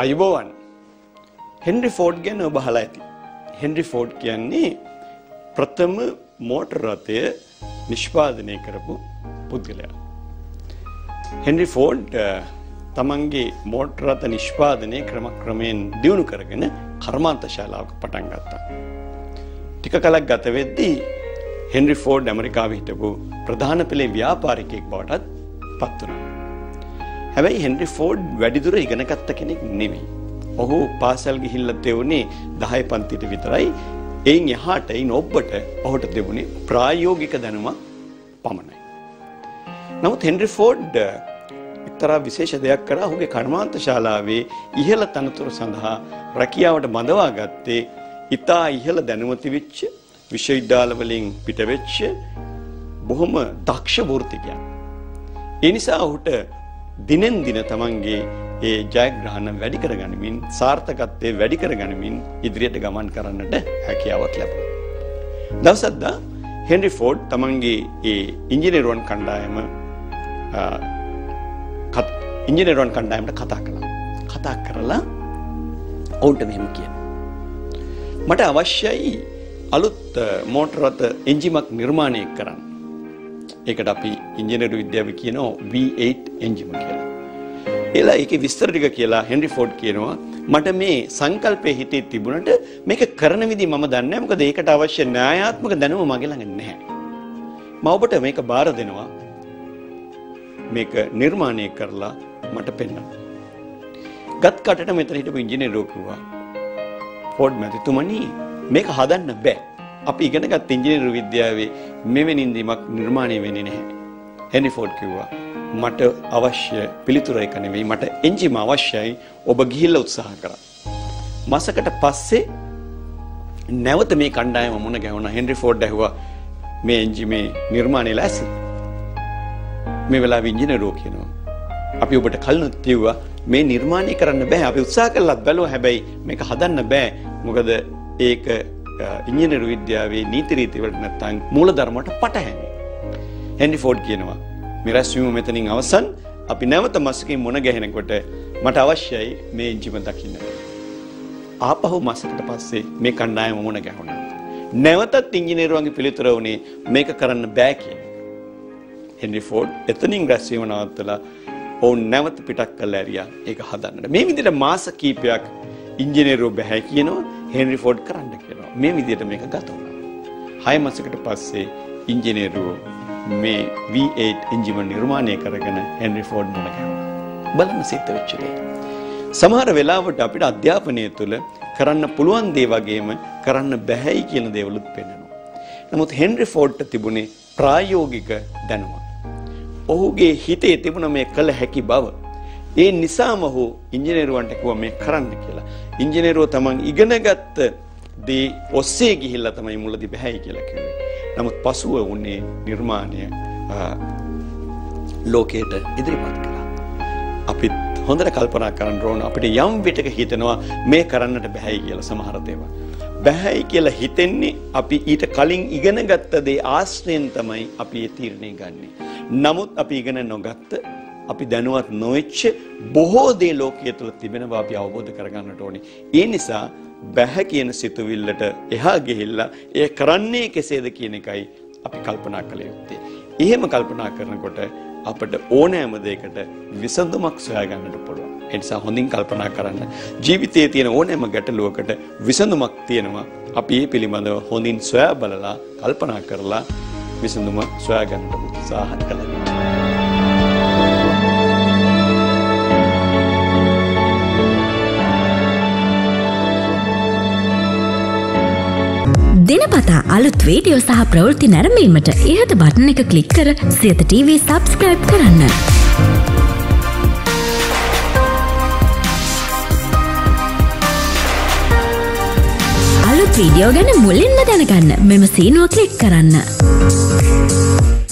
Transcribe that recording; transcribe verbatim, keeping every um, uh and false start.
අයුබෝවන්. Henry Ford ගැන ඔබ අහලා ඇති. හෙන්රි ෆෝඩ් කියන්නේ ප්‍රථම මෝටර රථය නිෂ්පාදනය කරපු පුද්ගලයා. හෙන්රි ෆෝඩ් තමන්ගේ මෝටර රථ නිෂ්පාදනය ක්‍රමක්‍රමයෙන් දියුණු කරගෙන කර්මාන්ත ශාලාවක පටන් ගත්තා. ටික කලක් ගත වෙද්දී හෙන්රි ෆෝඩ් ඇමරිකාවේ හිටපු ප්‍රධාන පෙළේ ව්‍යාපාරිකයෙක් බවටත් පත් වුණා. හැබැයි හෙන්රි ෆෝඩ් වැඩිදුර ඉගෙන ගත්ත කෙනෙක් නෙවෙයි. ඔහු පාසල් ගිහිල්ලා තෙවුනේ දහය පන්තියට විතරයි. එයින් එහාට ඉන් ඔබට ඔහුට තිබුණේ ප්‍රායෝගික දැනුම පමණයි. නමුත් හෙන්රි ෆෝඩ් එක්තරා විශේෂ දෙයක් කරා. ඔහුගේ කර්මාන්ත ශාලාවේ ඉහළ තනතුර සඳහා රැකියාවට බඳවා ගත්තේ ඉතා ඉහළ දැනුම තිබිච්ච විශ්වවිද්‍යාල වලින් පිටවෙච්ච බොහොම දක්ෂ වෘත්තිකයන්. ඒ නිසා ඔහුට දිනෙන් දින තමන්ගේ ඒ ජයග්‍රහණ වැඩි කරගනිමින් සාර්ථකත්වයේ වැඩි කරගනිමින් ඉදිරියට ගමන් කරන්නට හැකියාවක් ලැබුණා. දවසක් දා හෙන්රි ෆෝඩ් තමන්ගේ ඒ ඉංජිනේරුවන් කණ්ඩායම ඉංජිනේරුවන් කණ්ඩායමට කතා කළා. කතා කරලා ඔවුන්ට මෙහෙම කියනවා. මට අවශ්‍යයි අලුත් මෝටර රථ එන්ජිමක් නිර්මාණය කරන්න. ඒකට අපි ඉංජිනේරු විද්‍යාවේ කියනවා V eight එන්ජිම කියලා. එලා ඒකේ විස්තර ටික කියලා හෙන්රි ෆෝඩ් කියනවා මට මේ සංකල්පයේ හිතේ තිබුණට මේක කරන විදිහ මම දන්නේ නැහැ. මොකද ඒකට අවශ්‍ය න්‍යායාත්මක දැනුම මගේ ළඟ නැහැ. මම ඔබට මේක බාර දෙනවා. මේක නිර්මාණය කරලා මට පෙන්නන්න. ගත් කටට මෙතන හිටපු ඉංජිනේරුවෝ කිව්වා ෆෝඩ් මැතිතුමනි මේක හදන්න බෑ. අපි ඉගෙන ගත්ත ඉංජිනේරු විද්‍යාවේ මෙවැනි ඉන්දිමක් නිර්මාණය වෙන්නේ නැහැ. හෙන්රි ෆෝඩ් කිව්වා මට අවශ්‍ය පිළිතුර එක නෙවෙයි මට එන්ජිම අවශ්‍යයි. ඔබ ගිහිල්ලා උත්සාහ කරා. මාසකට පස්සේ නැවත මේ කණ්ඩායම මුණ ගැහුණා. හෙන්රි ෆෝඩ් ඇහුවා මේ එන්ජිමේ නිර්මාණය ලැස්ති. මේ වෙලාවේ ඉංජිනේරුවෝ කියනවා අපි ඔබට කලිනුත් කිව්වා මේ නිර්මාණය කරන්න බෑ. අපි උත්සාහ කළත් බැලුවා හැබැයි මේක හදන්න බෑ. මොකද ඒක ඉංජිනේරු විද්‍යාවේ නීති රීති වලට නැත්නම් මූලධර්ම වලට පටහැනි. හෙන්රි ෆෝඩ් කියනවා මේ රැස්වීම මෙතනින් අවසන්. අපි නැවත මාසකින් මුණ ගැහෙනකොට මට අවශ්‍යයි මේ එන්ජිම දකින්න. ආපහු මාසකට පස්සේ මේ කණ්ඩායම මුණ ගැහුණා. නැවතත් ඉංජිනේරුවන්ගේ පිළිතුර වුණේ මේක කරන්න බෑ කියන. හෙන්රි ෆෝඩ් එතනින් රැස්වීම නවත්තලා ඔවුන් නැවත පිටක් කරලා ඇරියා ඒක හදන්නට. මේ විදිහට මාස කිහිපයක් ඉංජිනේරුවෝ බෑ කියනවා. හෙන්රි ෆෝඩ් කරන්න කියනවා. මේ විදිහට මේක ගත වුණා. හය මාසයකට පස්සේ ඉංජිනේරුවෝ මේ V eight එන්ජිම නිර්මාණය කරගෙන හෙන්රි ෆෝඩ් මුණ ගැහුවා. බලන්න සිද්ධ වෙච්ච දේ. සමහර වෙලාවට අපිට අධ්‍යාපනය තුළ කරන්න පුළුවන් දේ වගේම කරන්න බැහැයි කියන දේවලුත් පෙන්වනවා. නමුත් හෙන්රි ෆෝඩ්ට තිබුණේ ප්‍රායෝගික දැනුම. ඔහුගේ හිතේ තිබුණ මේ කළ හැකි බව. ඒ නිසාම ඔහු ඉංජිනේරුවන්ට කිව්වා මේ කරන්න කියලා. ඉංජිනේරුවෝ තමන් ඉගෙනගත්ත දේ ඔස්සේ ගිහිල්ලා තමයි මුලදී බැහැයි කියලා කිව්වේ. නමුත් පසුව වුණේ නිර්මාණය ලෝකයට ඉදිරිපත් කළා. අපිත් හොඳට කල්පනා කරන්න ඕන අපිට යම් විටක හිතෙනවා මේ කරන්නට බැහැයි කියලා සමහර දේවල්. බැහැයි කියලා හිතෙන්නේ අපි ඊට කලින් ඉගෙන ගත්ත දේ ආශ්‍රයෙන් තමයි අපි ඒ තීරණය ගන්නෙ. නමුත් අපි ඉගෙන නොගත්ත අපි දැනුවත් නොවෙච්ච බොහෝ දේ ලෝකයේ තුල තිබෙනවා අපි අවබෝධ කරගන්නට ඕනේ. ඒ නිසා බැහැ කියන සිතුවිල්ලට එහා ගිහිල්ලා එය කරන්නේ කෙසේද කියන එකයි අපි කල්පනා කළ යුත්තේ. එහෙම කල්පනා කරනකොට අපිට ඕනෑම දෙයකට විසඳුමක් සොයා ගන්නට පුළුවන්. ඒ නිසා හොඳින් කල්පනා කරන්න. ජීවිතයේ තියෙන ඕනෑම ගැටලුවකට විසඳුමක් තියෙනවා. අපි මේ පිළිබඳව හොඳින් සොයා බලලා කල්පනා කරලා විසඳුම සොයා ගන්නට උත්සාහ කළා. දිනපතා අලුත් වීඩියෝ සහ ප්‍රවෘත්ති නැරඹීමට ඉහත බටන් එක ක්ලික් කර සියත ටීවී සබ්ස්ක්‍රයිබ් කරන්න. අලුත් වීඩියෝ ගැන මුලින්ම දැනගන්න මෙම සීනුව ක්ලික් කරන්න.